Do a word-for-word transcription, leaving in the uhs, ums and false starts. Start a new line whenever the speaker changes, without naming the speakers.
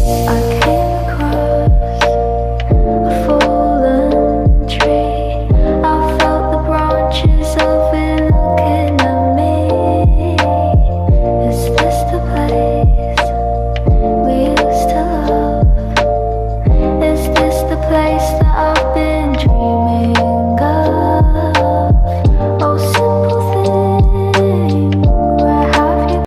I came across a fallen tree. I felt the branches of it looking at me. Is this the place